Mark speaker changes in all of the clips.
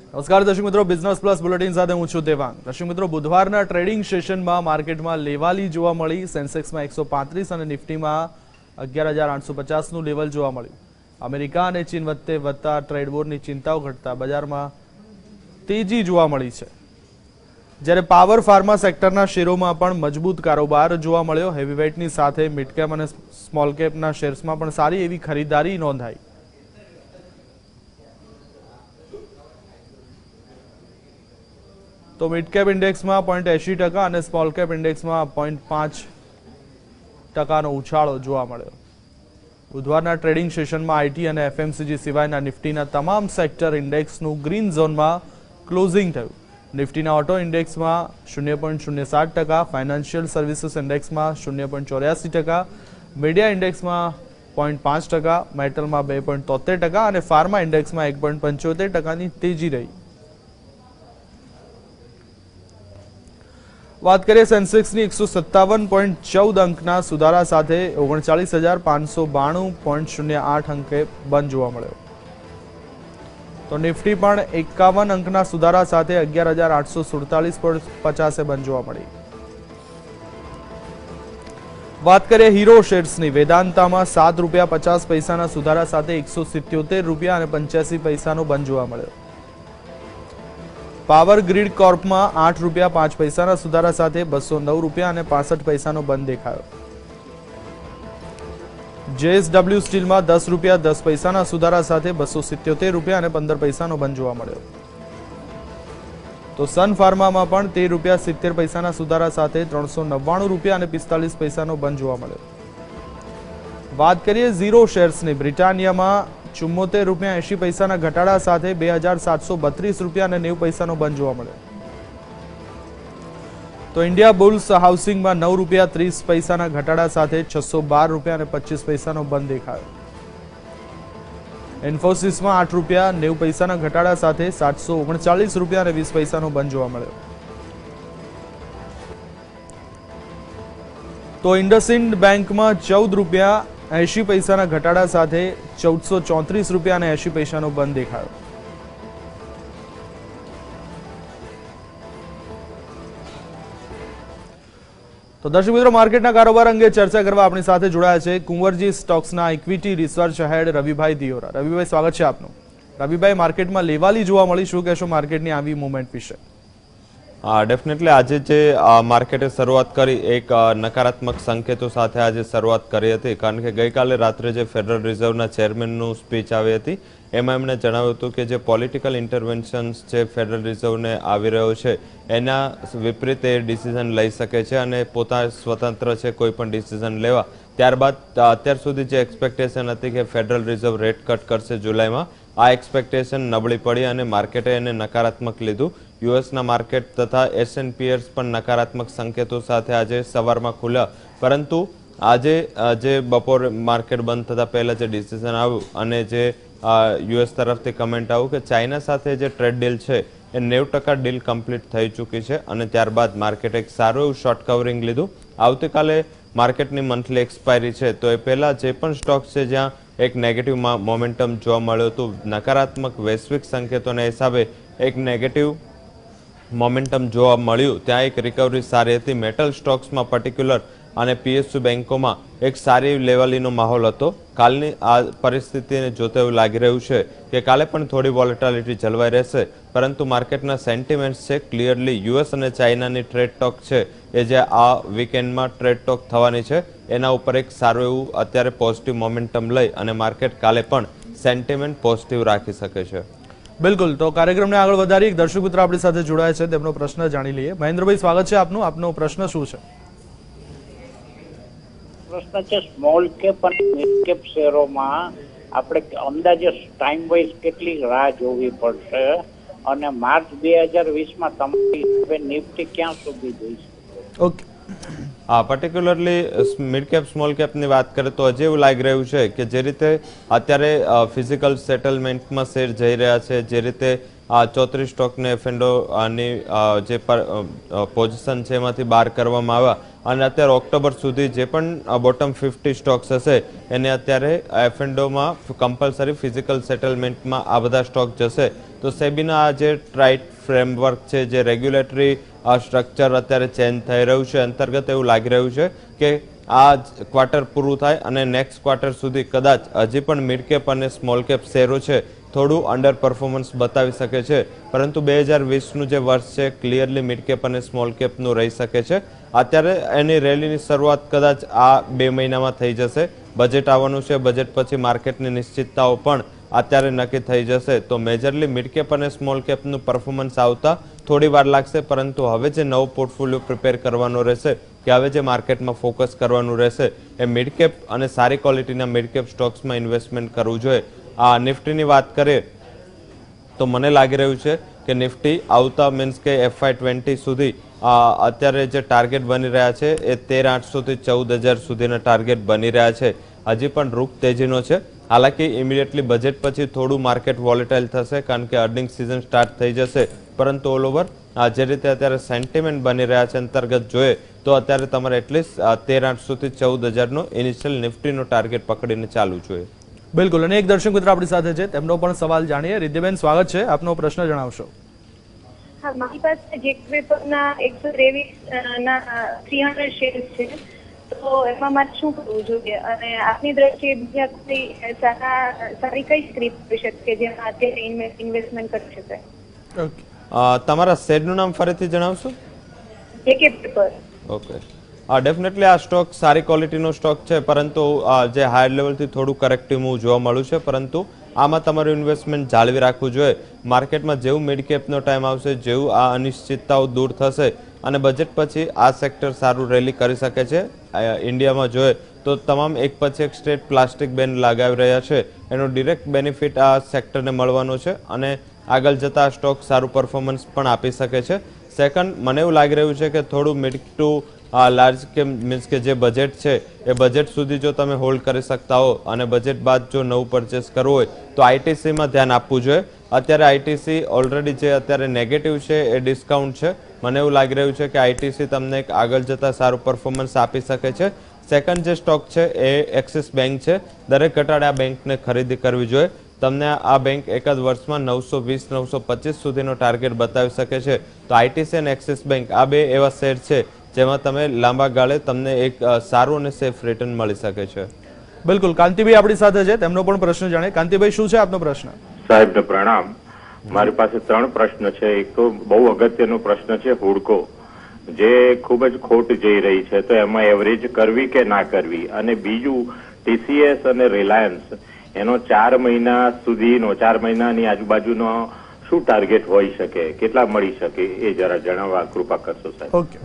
Speaker 1: નમસ્કાર દર્શક મિત્રો, બિઝનેસ પ્લસ બુલેટિન સાથે હું છું દેવાંગ। દર્શક મિત્રો, બુધવારના ટ્રેડિંગ સેશનમાં માર્કેટમાં લેવાલી જોવા મળી। સેન્સેક્સમાં 135 અને નિફ્ટીમાં 11,850નું લેવલ જોવા મળ્યું। અમેરિકા અને ચીન વચ્ચે વધતા ટ્રેડ વોરની ચિંતાઓ ઘટતા બજારમાં તેજી જોવા મળી છે, જ્યારે પાવર ફાર્મા સેક્ટરના શેરોમાં પણ મજબૂત કારોબાર જોવા મળ્યો। હેવીવેઇટની સાથે મિડ કેપ અને સ્મોલ કેપના શેર્સમાં પણ સારી એવી ખરીદારી નોંધાઈ। तो मिड कैप इंडेक्स में 0.80% और स्मॉल कैप इंडेक्स में 0.5% उछाळो जोवा मळ्यो। बुधवारना ट्रेडिंग सेशन में आईटी और एफएमसीजी सिवायना निफ्टीना तमाम सेक्टर इंडेक्सनु ग्रीन झोन में क्लोजिंग थयुं। निफ्टीना ऑटो इंडेक्स में 0.07%, फाइनेंशियल सर्विसेस इंडेक्स में 0.84%, मीडिया इंडेक्स में 0.5%, मेटल में 2.73% और फार्मा इंडेक्स में 1.75% तेजी रही। बात करिए सेंसेक्सनी 157.14 अंकना सुधारा साथे 39,592.08 अंके बंद जोवा मळ्यो। तो निफ्टी पण 51 अंकना सुधारा साथे 11,847.50 बंद जोवा मळी। बात करिए हीरो शेर्सनी, वेदांता में 7 रुपया 50 पैसा सुधारा साथे 177 रुपया और 85 पैसा बंद जोवा मळ्यो। पावर ग्रीड कॉर्प में 8 रुपया 5 पैसा सुधारा साथे 209 रुपया और 65 पैसा बंद देखायो। जेएसडब्ल्यू स्टील में 10 रुपया 10 पैसा सुधारा साथे 277 रुपया और 15 पैसा बंद जोवा मळ्यो। तो सन फार्मा में पण 13 रुपया 70 पैसा सुधारा साथे 399 रुपया और 45 पैसा बंद जोवा मळ्यो। बात करिए जीरो शेर्स ने, ब्रिटानिया में 74 रुपया 80 पैसा घटाड़ा साथे 2,732 रुपया और 90 पैसा बंद जोवा मळ्यो। तो इंडिया बुल्स हाउसिंग में 9 रुपया 30 पैसा घटाड़ा साथे 612 रुपया और 25 पैसा बंद देखायो। इन्फोसिस में 8 रुपया 90 पैसा घटाड़ा साथे 739 रुपया और 20 पैसा बंद जोवा मळ्यो। तो इंडसइंड बैंक में 14 रुपया 80 पैसा घटाड़ा साथे 1434 रुपया और 80 पैसा बंद देखायो। तो दर्शक मित्रों, मार्केटना कारोबार अंगे चर्चा करवा अपनी साथे जोड़ाया छे कुंवरजी स्टॉक्सना equity research head Ravibhai Deora. Ravibhai, स्वागत छे आपनुं। रविभाई, मार्केट में लेवाली जोवा मळी, शुं कहेशो मार्केटनी आवी मूवमेंट विषे?
Speaker 2: डेफिनेटली आज मार्केटे शुरुआत करी एक नकारात्मक संकेतों साथे आज शुरुआत करी हती, कारण के गई काले रात्रे जे फेडरल रिजर्वना चेरमेननु स्पीच आवी हती एमां एमणे जणाव्युं हतुं के जे पॉलिटिकल इंटरवेन्शन्स जे फेडरल रिजर्वने आवी रह्यो छे एना विपरीत ए डिसिजन लई शके छे अने पोता स्वतंत्र छे कोई पण डिसिजन लेवा। त्यारबाद अत्यार सुधी जे एक्सपेक्टेशन हती के फेडरल रिजर्व रेट कट करशे जुलाईमां, आ एक्सपेक्टेशन नबળી पड़ी અને માર્કેટે એને નકારાત્મક લીધું। યુએસના માર્કેટ તથા એસએનપીએસ પણ નકારાત્મક સંકેતો સાથે આજે સવારમાં ખુલ્યા, પરંતુ આજે જે બપોર માર્કેટ બંધ થતા પહેલા જે ડિસિઝન આવ્યું અને જે યુએસ તરફથી કમેન્ટ આવ્યું કે ચાઇના સાથે જે ટ્રેડ ડીલ છે એ 90% ડીલ કમ્પ્લીટ થઈ ચૂકી છે અને ત્યારબાદ માર્કેટે એક સારું એવું શોર્ટ કવરિંગ લીધું। આવતીકાલે માર્કેટની મંથલી એક્સપાયરી છે, તો એ પહેલા જે પણ સ્ટોક છે જ્યાં एक नेगेटिव मोमेंटम जोवा मळ्यो तो नकारात्मक वैश्विक संकेतोना हिसाबे एक नेगेटिव मोमेंटम जोवा मळ्युं, त्यां एक रिकवरी सारी हती। मेटल स्टॉक्स में पर्टिक्युलर અને પીએસયુ બેંકોમાં એક સારી લેવલીનો માહોલ હતો। કાલની આ પરિસ્થિતિને જોતા એવું લાગી રહ્યું છે કે કાલે પણ થોડી વોલેટિલિટી જળવાઈ રહેશે, પરંતુ માર્કેટના સેન્ટિમેન્ટ્સ છે ક્લિયરલી યુએસ અને ચાઇનાની ટ્રેડ ટોક છે એ જે આ વીકેન્ડમાં ટ્રેડ ટોક થવાની છે એના ઉપર એક સારું એવું અત્યારે પોઝિટિવ મોમેન્ટમ લઈ અને માર્કેટ કાલે પણ સેન્ટિમેન્ટ પોઝિટિવ રાખી શકે છે।
Speaker 1: बिल्कुल, तो कार्यक्रम ने आगळ वधारी एक दर्शक मित्र आपणी साथे जोड़ाया छे, તેમનો પ્રશ્ન જાણી લઈએ। મહેન્દ્રભાઈ, સ્વાગત છે આપનું। આપનો પ્રશ્ન શું છે?
Speaker 3: પ્રશ્ન છે સ્મોલ કેપ અને મિડ કેપ શેરોમાં આપણે અંદાજે ટાઈમ વાઇઝ કેટલી રાહ જોવી પડશે અને માર્ચ 2020 માં તમારી હિસાબે નિફ્ટી ક્યાં સુધી જઈ શકે?
Speaker 1: Okay,
Speaker 2: particularly mid cap small cap ની વાત કરીએ તો હજી એવું લાગી રહ્યું છે કે જે રીતે અત્યારે ફિઝિકલ સેટલમેન્ટમાં શેર જઈ રહ્યા છે, જે રીતે 34 સ્ટોકને એફએન્ડો ની જે પોઝિશન છે એમાંથી બહાર કરવામાં આવ્યા અને અત્યારે ઓક્ટોબર સુધી જે પણ બોટમ 50 સ્ટોક્સ હશે એને અત્યારે એફએન્ડોમાં કમ્પલસરી ફિઝિકલ સેટલમેન્ટમાં આ બધા સ્ટોક જશે. તો સેબીના આ જે ટ્રાઇટ ફ્રેમવર્ક છે, જે રેગ્યુલેટરી સ્ટ્રક્ચર અત્યારે ચેન્જ થઈ રહ્યું છે, અંતર્ગત એવું લાગી રહ્યું છે કે આ ક્વાર્ટર પૂરું થાય અને નેક્સ્ટ ક્વાર્ટર સુધી કદાચ હજી પણ મિડ કેપ અને સ્મોલ કેપ શેરો છે થોડું અંડર પરફોર્મન્સ બતાવી શકે છે. પરંતુ 2020નું જે વર્ષ છે ક્લિયરલી મિડ કેપ અને સ્મોલ કેપનું રહી શકે છે. અત્યારે એની રેલીની શરૂઆત કદાચ આ 2 મહિનામાં થઈ જશે. બજેટ આવવાનું છે, બજેટ પછી માર્કેટની નિશ્ચિતતાઓ પણ અત્યારે નક્કી થઈ જશે. તો મેજરલી મિડ કેપ અને સ્મોલ કેપનું પરફોર્મન્સ આવતા થોડી વાર લાગશે, પરંતુ હવે જે નવો પોર્ટફોલિયો પ્રિપેર કરવાનો રહેશે કે હવે જે માર્કેટમાં ફોકસ કરવાનું રહેશે એ મિડ કેપ અને સારી ક્વોલિટીના મિડ કેપ સ્ટોક્સમાં ઇન્વેસ્ટમેન્ટ કરવું જોઈએ. આ નિફ્ટીની વાત કરીએ તો મને લાગી રહ્યું છે કે નિફ્ટી આવતા મીન્સ કે FY20 સુધી અત્યારે જે ટાર્ગેટ બની રહ્યા છે એ 13,800 થી 14,000 સુધીના ટાર્ગેટ બની રહ્યા છે. હજી પણ રૂક તેજીનો છે. હાલાકી ઇમિડિયેટલી બજેટ પછી થોડું માર્કેટ વોલેટાઇલ થશે કારણ કે અર્નિંગ સિઝન સ્ટાર્ટ થઈ જશે. પરંતુ ઓલ ઓવર જે રીતે અત્યારે સેન્ટિમેન્ટ બની રહ્યા છે અંતર્ગત જોઈએ તો અત્યારે તમારે એટલીસ્ટ 13,800 થી 14,000નો ઇનિશિયલ નિફ્ટીનો ટાર્ગેટ પકડીને ચાલવું જોઈએ.
Speaker 1: બિલકુલ. અને એક દર્શક મિત્ર આપણી સાથે છે, તેમનો પણ સવાલ જાણીએ. રિદ્ધિબેન, સ્વાગત છે. આપનો પ્રશ્ન જણાવશો.
Speaker 4: હા, મારી પાસે જેક વેપરના 123 ના 300 શેર્સ છે, તો એમાં મારે શું કરવું જોઈએ અને આપની દ્રષ્ટિએ બીજા કોઈ સારી કઈ સ્ક્રિપ્ટ હોઈ શકે જેમાં અત્યારે ઇન્વેસ્ટમેન્ટ કરી શકાય?
Speaker 1: ઓકે.
Speaker 2: તમારા શેરનું નામ ફરીથી જણાવશો?
Speaker 4: જેકે પેપર.
Speaker 2: ઓકે. ડેફિનેટલી આ સ્ટોક સારી ક્વોલિટીનો સ્ટોક છે, પરંતુ જે હાયર લેવલથી થોડું કરેક્ટિવ મૂવ જોવા મળ્યું છે. પરંતુ આમાં તમારું ઇન્વેસ્ટમેન્ટ જાળવી રાખવું જોઈએ. માર્કેટમાં જેવું મિડ કેપનો ટાઈમ આવશે, જેવું આ અનિશ્ચિતતાઓ દૂર થશે અને બજેટ પછી આ સેક્ટર સારું રેલી કરી શકે છે. ઇન્ડિયામાં જોઈએ તો તમામ એક પછી એક સ્ટેટ પ્લાસ્ટિક બેન લગાવી રહ્યા છે, એનો ડિરેક્ટ બેનિફિટ આ સેક્ટરને મળવાનો છે અને આગળ જતા સ્ટોક સારું પરફોર્મન્સ પણ આપી શકે છે. સેકન્ડ, મને એવું લાગી રહ્યું છે કે થોડું mid to large cap means કે જે બજેટ છે એ બજેટ સુધી જો તમે હોલ્ડ કરી શકતા હો અને બજેટ બાદ જો નવું પરચેસ કરવું હોય તો આઈટીસીમાં ધ્યાન આપવું જોઈએ. અત્યારે આઈટીસી ઓલરેડી જે અત્યારે નેગેટિવ છે એ ડિસ્કાઉન્ટ છે. મને એવું લાગી રહ્યું છે કે આઈટીસી તમને એક આગળ જતા સારું પરફોર્મન્સ આપી શકે છે. સેકન્ડ જે સ્ટોક છે એ એક્સિસ બેંક છે. દરેક ઘટાડે આ બેંકને ખરીદી કરવી જોઈએ. તમને આ બેંક એકાદ વર્ષમાં 920-925 સુધીનો ટાર્ગેટ બતાવી શકે છે. તો આઈટીસી અને એક્સિસ બેંક આ બે એવા શેર છે જેમાં તમે લાંબા ગાળે તમને એક સારું અને સેફ રિટર્ન મળી શકે છે.
Speaker 1: બિલકુલ. કાંતિભાઈ આપણી સાથે છે, તેમનો પણ પ્રશ્ન જાણે. કાંતિભાઈ, શું છે આપનો પ્રશ્ન?
Speaker 5: સાહેબને પ્રણામ. મારી પાસે 3 પ્રશ્ન છે. એક તો બહુ અગત્યનો પ્રશ્ન છે હુડકો, જે ખૂબ જ ખોટ જઈ રહી છે, તો એમાં એવરેજ કરવી કે ના કરવી? અને બીજું ટીસીએસ અને રિલાયન્સ, એનો 4 મહિના સુધીનો 4 મહિનાની આજુબાજુનો શું ટાર્ગેટ હોઈ શકે, કેટલા મળી શકે એ જરા જણાવવા કૃપા કરશો સાહેબ.
Speaker 1: ઓકે.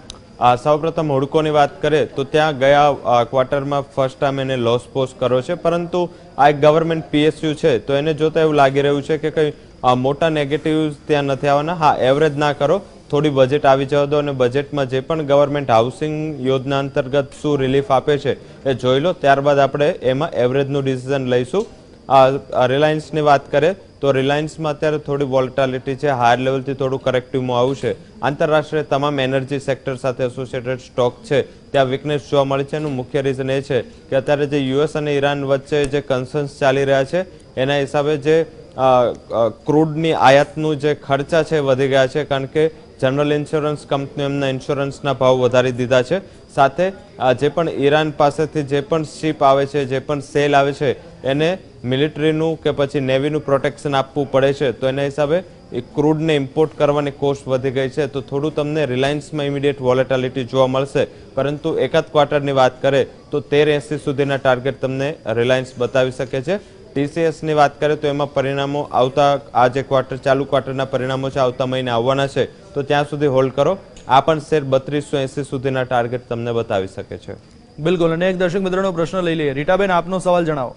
Speaker 2: સૌપ્રથમ હુડકોની વાત કરીએ તો ત્યાં ગયા ક્વાર્ટરમાં ફર્સ્ટ ટાઈમ એને લોસ પોસ્ટ કર્યો છે, પરંતુ આ એક ગવર્મેન્ટ પીએસયુ છે તો એને જોતા એવું લાગી રહ્યું છે કે કંઈ મોટા નેગેટિવ ત્યાં નથી આવવાના. હા, એવરેજ ના કરો, થોડી બજેટ આવી જવા દો અને બજેટમાં જે પણ ગવર્મેન્ટ હાઉસિંગ યોજના અંતર્ગત શું રિલીફ આપે છે એ જોઈ લો. ત્યારબાદ આપણે એમાં એવરેજનું ડિસિઝન લઈશું. રિલાયન્સની વાત કરીએ તો રિલાયન્સમાં અત્યારે થોડી વોલેટાલિટી છે, હાયર લેવલથી થોડું કરેક્ટિવ મૂવ આવ્યું છે. આંતરરાષ્ટ્રીય તમામ એનર્જી સેક્ટર સાથે એસોસિએટેડ સ્ટોક છે ત્યાં વીકનેસ જોવા મળી છે. એનું મુખ્ય રીઝન એ છે કે અત્યારે જે યુએસ અને ઈરાન વચ્ચે જે કન્સર્ન્સ ચાલી રહ્યા છે એના હિસાબે જે ક્રૂડની આયાતનું જે ખર્ચા છે વધી ગયા છે, કારણ કે જનરલ ઇન્સ્યોરન્સ કંપનીઓ એમના ઇન્સ્યોરન્સના ભાવ વધારી દીધા છે. સાથે જે પણ ઈરાન પાસેથી જે પણ શિપ આવે છે, જે પણ સેલ આવે છે એને મિલિટરીનું કે પછી નેવીનું પ્રોટેક્શન આપવું પડે છે. તો એના હિસાબે એ ક્રૂડને ઇમ્પોર્ટ કરવાની કોસ્ટ વધી ગઈ છે. તો થોડું તમને રિલાયન્સમાં ઇમિડિયેટ વોલેટાલિટી જોવા મળશે, પરંતુ એકાદ ક્વાર્ટરની વાત કરે તો 1380 સુધીના ટાર્ગેટ તમને રિલાયન્સ બતાવી શકે છે. ટીસીએસની વાત કરીએ તો એમાં પરિણામો આવતા આ જે ક્વાર્ટર ચાલુ ક્વાર્ટરના પરિણામો છે આવતા મહિને આવવાના છે, તો ત્યાં સુધી હોલ્ડ કરો. આ પણ શેર 3280 સુધીના ટાર્ગેટ તમને બતાવી શકે છે.
Speaker 1: બિલકુલ. અને એક દર્શક મિત્રનો પ્રશ્ન લઈ લઈએ. રીટાબેન, આપનો સવાલ જણાવો.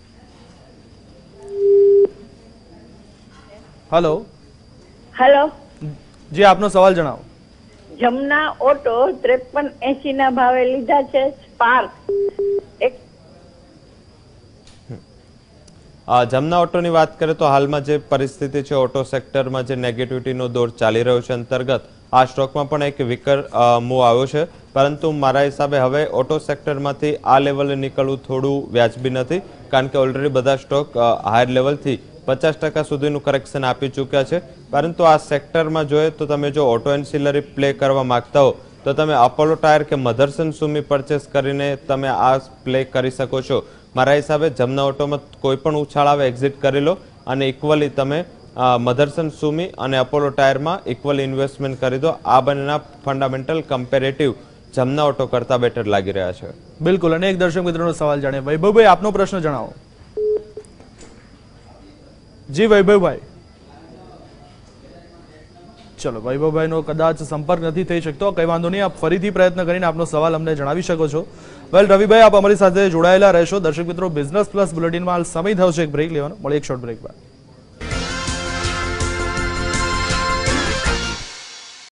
Speaker 1: હેલો.
Speaker 6: હેલો
Speaker 1: જી, આપનો સવાલ જણાવો.
Speaker 6: જમના ઓટો 5380 ના ભાવે લીધા છે. સ્પાર્ક
Speaker 2: જમના ઓટોની વાત કરીએ તો હાલમાં જે પરિસ્થિતિ છે ઓટો સેક્ટરમાં જે નેગેટિવિટીનો દોર ચાલી રહ્યો છે અંતર્ગત આ સ્ટોકમાં પણ એક વીકર મૂવ આવ્યો છે, પરંતુ મારા હિસાબે હવે ઓટો સેક્ટરમાંથી આ લેવલે નીકળવું થોડું વ્યાજબી નથી, કારણ કે ઓલરેડી બધા સ્ટોક હાયર લેવલથી 50% સુધીનું કરેક્શન આપી ચૂક્યા છે. પરંતુ આ સેક્ટરમાં જોઈએ તો તમે જો ઓટો એન્સિલરી પ્લે કરવા માંગતા હો તો તમે અપોલો ટાયર કે મધરસન સુમી પરચેસ કરીને તમે આ પ્લે કરી શકો છો. મારા હિસાબે જમના ઓટોમાં કોઈ પણ ઉછાળ આવે એક્ઝિટ કરી લો અને ઇક્વલી તમે મધરસન સુમી અને અપોલો ટાયરમાં ઇક્વલી ઇન્વેસ્ટમેન્ટ કરી દો. આ બંનેના ફંડામેન્ટલ કમ્પેરેટિવ જમના ઓટો કરતા બેટર લાગી રહ્યા છે.
Speaker 1: બિલકુલ. અને એક દર્શક મિત્રોનો સવાલ જાણીએ. વૈભવભાઈ, આપનો પ્રશ્ન જણાવો. જી વૈભવભાઈ. ચલો, વૈભવભાઈનો કદાચ સંપર્ક નથી થઈ શકતો, કઈ વાંધો નહીં, આપ ફરીથી પ્રયત્ન કરીને આપનો સવાલ અમને જણાવી શકો છો. વેલ રવિભાઈ, આપ અમારી સાથે જોડાયેલા રહેશો. દર્શક મિત્રો, બિઝનેસ પ્લસ બુલેટિનમાં હાલ સમય થયો છે એક બ્રેક લેવાનો. મળીએ એક શોર્ટ બ્રેક બાદ.